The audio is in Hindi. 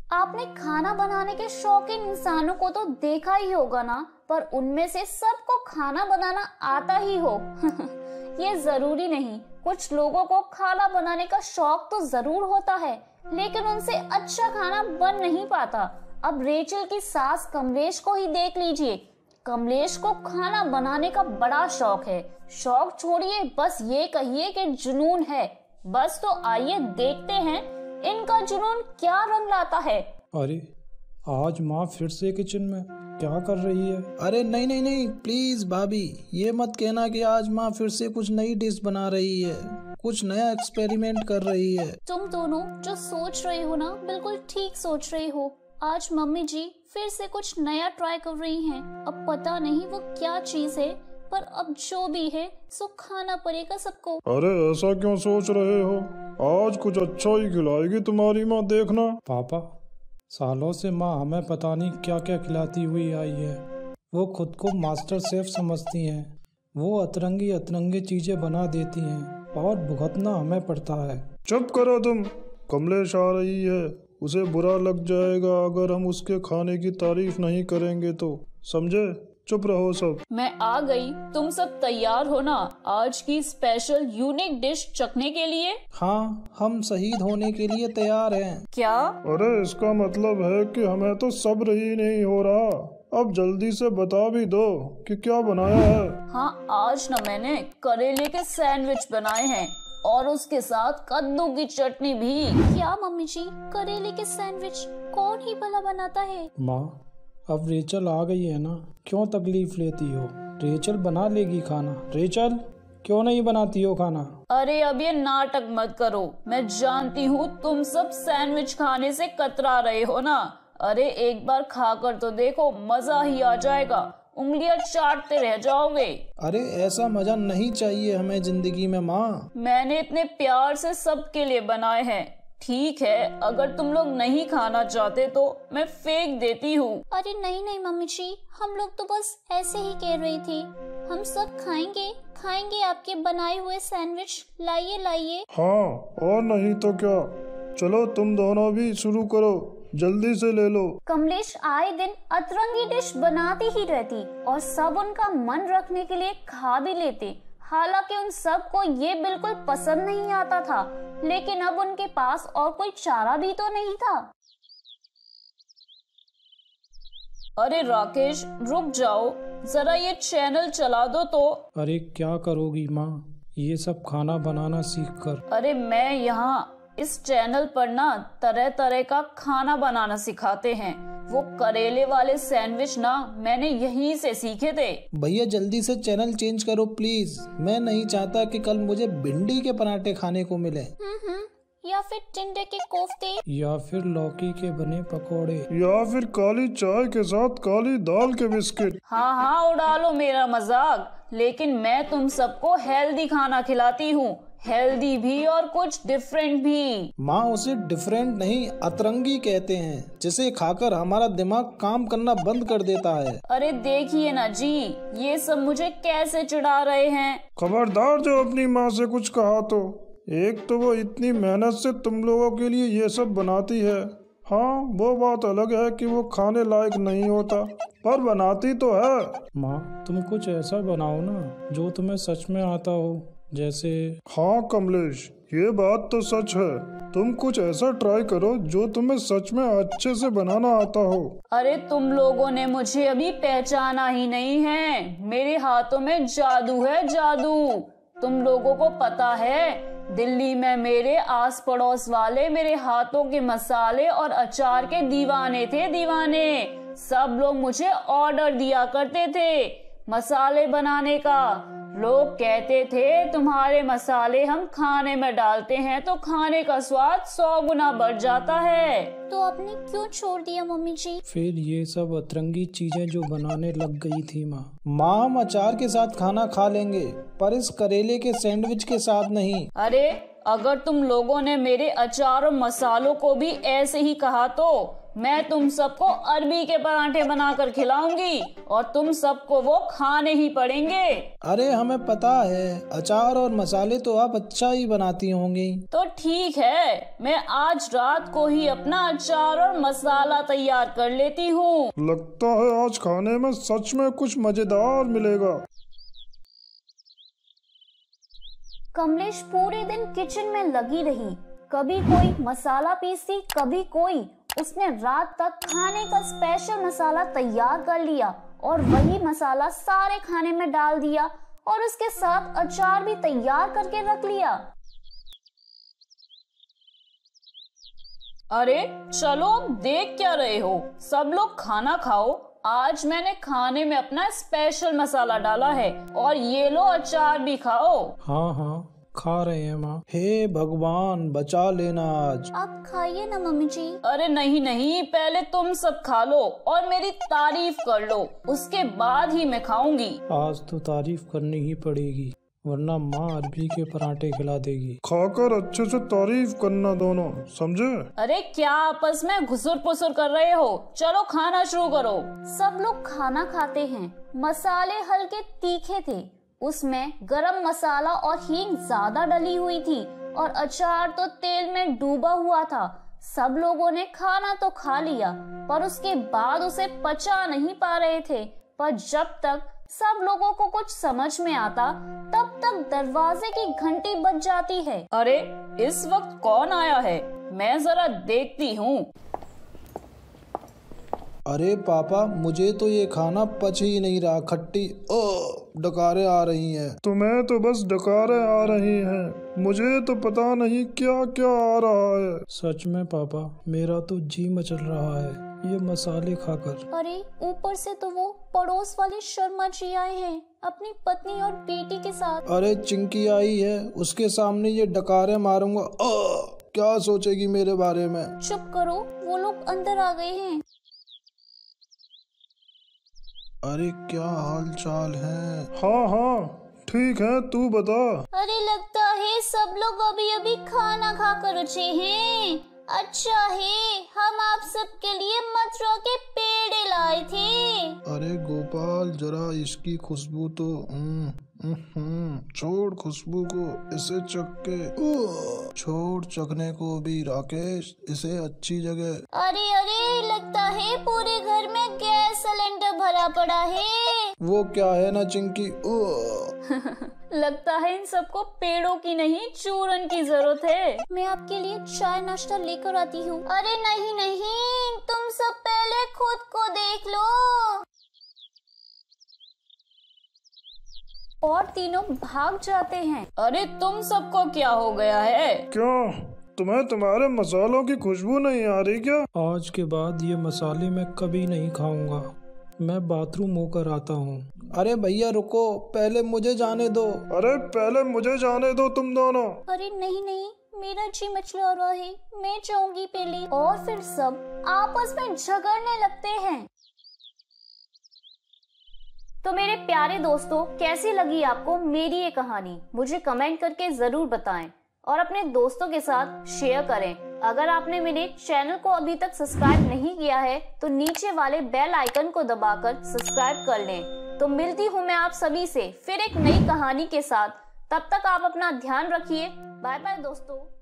आपने खाना बनाने के शौकीन इंसानों को तो देखा ही होगा ना, पर उनमें से सबको खाना बनाना आता ही हो। ये जरूरी नहीं, कुछ लोगों को खाना बनाने का शौक तो जरूर होता है, लेकिन उनसे अच्छा खाना बन नहीं पाता। अब रेचल की सास कमलेश को ही देख लीजिए। कमलेश को खाना बनाने का बड़ा शौक है। शौक छोड़िए, बस ये कहिए कि जुनून है। बस तो आइए देखते हैं इनका जुनून क्या रंग लाता है। अरे आज माँ फिर से किचन में क्या कर रही है? अरे नहीं नहीं नहीं, प्लीज भाभी, ये मत कहना कि आज माँ फिर से कुछ नई डिश बना रही है, कुछ नया एक्सपेरिमेंट कर रही है। तुम दोनों जो सोच रहे हो ना, बिल्कुल ठीक सोच रहे हो। आज मम्मी जी फिर से कुछ नया ट्राई कर रही हैं। अब पता नहीं वो क्या चीज है, पर अब जो भी है सो खाना पड़ेगा सबको। अरे ऐसा क्यों सोच रहे हो? आज कुछ अच्छा ही खिलाएगी तुम्हारी माँ, देखना। पापा, सालों से माँ हमें पता नहीं क्या क्या खिलाती हुई आई है। वो खुद को मास्टर शेफ समझती हैं। वो अतरंगी अतरंगी चीजें बना देती हैं और भुगतना हमें पड़ता है। चुप करो तुम। कमलेश आ रही है, उसे बुरा लग जाएगा अगर हम उसके खाने की तारीफ नहीं करेंगे तो, समझे? चुप रहो सब। मैं आ गई, तुम सब तैयार हो ना आज की स्पेशल यूनिक डिश चखने के लिए? हाँ, हम शहीद होने के लिए तैयार हैं। क्या? अरे इसका मतलब है कि हमें तो सब्र ही नहीं हो रहा। अब जल्दी से बता भी दो कि क्या बनाया है। हाँ, आज ना मैंने करेले के सैंडविच बनाए हैं और उसके साथ कद्दू की चटनी भी। क्या मम्मी जी, करेले के सैंडविच कौन ही भला बनाता है? माँ, अब रेचल आ गई है ना, क्यों तकलीफ लेती हो? रेचल बना लेगी खाना। रेचल, क्यों नहीं बनाती हो खाना? अरे अब ये नाटक मत करो। मैं जानती हूँ तुम सब सैंडविच खाने से कतरा रहे हो ना। अरे एक बार खाकर तो देखो, मजा ही आ जाएगा, उंगलियां चाटते रह जाओगे। अरे ऐसा मजा नहीं चाहिए हमें जिंदगी में माँ। मैंने इतने प्यार से सबके लिए बनाए हैं। ठीक है, अगर तुम लोग नहीं खाना चाहते तो मैं फेंक देती हूँ। अरे नहीं नहीं मम्मी जी, हम लोग तो बस ऐसे ही कह रही थी। हम सब खाएंगे आपके बनाए हुए सैंडविच। लाइए लाइए। हाँ, और नहीं तो क्या। चलो तुम दोनों भी शुरू करो, जल्दी से ले लो। कमलेश आए दिन अतरंगी डिश बनाती ही रहती और सब उनका मन रखने के लिए खा भी लेते। हालांकि उन सब को ये बिल्कुल पसंद नहीं आता था, लेकिन अब उनके पास और कोई चारा भी तो नहीं था। अरे राकेश, रुक जाओ, जरा ये चैनल चला दो तो। अरे क्या करोगी माँ, ये सब खाना बनाना सीख कर। अरे मैं यहाँ इस चैनल पर ना तरह तरह का खाना बनाना सिखाते हैं। वो करेले वाले सैंडविच ना मैंने यहीं से सीखे थे। भैया जल्दी से चैनल चेंज करो प्लीज। मैं नहीं चाहता कि कल मुझे भिंडी के पराठे खाने को मिले। या फिर टिंडे के कोफ्ते, या फिर लौकी के बने पकोड़े, या फिर काली चाय के साथ काली दाल के बिस्किट। हाँ हाँ, उड़ा लो मेरा मजाक, लेकिन मैं तुम सबको हेल्दी खाना खिलाती हूँ। हेल्दी भी और कुछ डिफरेंट भी। माँ उसे डिफरेंट नहीं, अतरंगी कहते हैं, जिसे खाकर हमारा दिमाग काम करना बंद कर देता है। अरे देखिए ना जी, ये सब मुझे कैसे चिढ़ा रहे हैं। खबरदार जो अपनी माँ से कुछ कहा तो। एक तो वो इतनी मेहनत से तुम लोगों के लिए ये सब बनाती है। हाँ, वो बात अलग है कि वो खाने लायक नहीं होता, पर बनाती तो है। माँ तुम कुछ ऐसा बनाओ ना जो तुम्हें सच में आता हो, जैसे। हाँ कमलेश, ये बात तो सच है। तुम कुछ ऐसा ट्राई करो जो तुम्हें सच में अच्छे से बनाना आता हो। अरे तुम लोगों ने मुझे अभी पहचाना ही नहीं है। मेरे हाथों में जादू है, जादू। तुम लोगों को पता है, दिल्ली में मेरे आस पड़ोस वाले मेरे हाथों के मसाले और अचार के दीवाने थे, दीवाने। सब लोग मुझे ऑर्डर दिया करते थे मसाले बनाने का। लोग कहते थे तुम्हारे मसाले हम खाने में डालते हैं तो खाने का स्वाद 100 गुना बढ़ जाता है। तो आपने क्यों छोड़ दिया मम्मी जी? फिर ये सब अतरंगी चीजें जो बनाने लग गई थी माँ। माँ हम अचार के साथ खाना खा लेंगे, पर इस करेले के सैंडविच के साथ नहीं। अरे अगर तुम लोगों ने मेरे अचार और मसालों को भी ऐसे ही कहा तो मैं तुम सबको अरबी के पराठे बनाकर खिलाऊंगी और तुम सबको वो खाने ही पड़ेंगे। अरे हमें पता है, अचार और मसाले तो आप अच्छा ही बनाती होंगी। तो ठीक है, मैं आज रात को ही अपना अचार और मसाला तैयार कर लेती हूँ। लगता है आज खाने में सच में कुछ मजेदार मिलेगा। कमलेश पूरे दिन किचन में लगी रही। कभी कोई मसाला पीसती, कभी कोई। उसने रात तक खाने का स्पेशल मसाला तैयार कर लिया और वही मसाला सारे खाने में डाल दिया और उसके साथ अचार भी तैयार करके रख लिया। अरे चलो, देख क्या रहे हो? सब लोग खाना खाओ। आज मैंने खाने में अपना स्पेशल मसाला डाला है और ये लो अचार भी खाओ। हाँ हाँ, खा रहे हैं माँ। हे भगवान, बचा लेना आज। आप खाइए ना मम्मी जी। अरे नहीं नहीं, पहले तुम सब खा लो और मेरी तारीफ कर लो, उसके बाद ही मैं खाऊंगी। आज तो तारीफ करनी ही पड़ेगी, वरना माँ अरबी के पराठे खिला देगी। खाकर अच्छे से तारीफ करना दोनों, समझे? अरे क्या आपस में घुसुर पुसुर कर रहे हो? चलो खाना शुरू करो। सब लोग खाना खाते हैं। मसाले हल्के तीखे थे, उसमें गरम मसाला और हींग ज्यादा डली हुई थी और अचार तो तेल में डूबा हुआ था। सब लोगों ने खाना तो खा लिया पर उसके बाद उसे पचा नहीं पा रहे थे। पर जब तक सब लोगों को कुछ समझ में आता तब तक दरवाजे की घंटी बज जाती है। अरे इस वक्त कौन आया है? मैं जरा देखती हूँ। अरे पापा, मुझे तो ये खाना पच ही नहीं रहा। खट्टी डकारें आ रही हैं। तुम्हें तो बस डकारें आ रही हैं, मुझे तो पता नहीं क्या क्या आ रहा है। सच में पापा, मेरा तो जी मचल रहा है ये मसाले खाकर। अरे ऊपर से तो वो पड़ोस वाले शर्मा जी आए हैं अपनी पत्नी और बेटी के साथ। अरे चिंकी आई है, उसके सामने ये डकारें मारूंगा। क्या सोचेगी मेरे बारे में? चुप करो, वो लोग अंदर आ गए हैं। अरे क्या हाल चाल है? हाँ हाँ ठीक है, तू बता। अरे लगता है सब लोग अभी अभी खाना खाकर उठे हैं। अच्छा है, हम आप सबके लिए मथुरा के पेड़े लाए थे। अरे गोपाल, जरा इसकी खुशबू तो छोड़ खुशबू को, इसे चख के छोड़ चखने को भी राकेश, इसे अच्छी जगह। अरे लगता है पूरे घर में गैस सिलेंडर भरा पड़ा है। वो क्या है ना चिंकी? लगता है इन सबको पेड़ों की नहीं चूरन की जरूरत है। मैं आपके लिए चाय नाश्ता लेकर आती हूँ। अरे नहीं नहीं, तुम सब पहले खुद को देख लो। और तीनों भाग जाते हैं। अरे तुम सबको क्या हो गया है? क्यों, तुम्हें तुम्हारे मसालों की खुशबू नहीं आ रही क्या? आज के बाद ये मसाले मैं कभी नहीं खाऊंगा। मैं बाथरूम होकर आता हूँ। अरे भैया रुको, पहले मुझे जाने दो। अरे पहले मुझे जाने दो तुम दोनों। अरे नहीं नहीं, मेरा जी मचला रहा है, मैं जाऊंगी पहले। और फिर सब आपस में झगड़ने लगते हैं। तो मेरे प्यारे दोस्तों, कैसी लगी आपको मेरी ये कहानी? मुझे कमेंट करके जरूर बताएं और अपने दोस्तों के साथ शेयर करें। अगर आपने मेरे चैनल को अभी तक सब्सक्राइब नहीं किया है तो नीचे वाले बेल आइकन को दबाकर सब्सक्राइब कर लें। तो मिलती हूँ मैं आप सभी से फिर एक नई कहानी के साथ। तब तक आप अपना ध्यान रखिए। बाय बाय दोस्तों।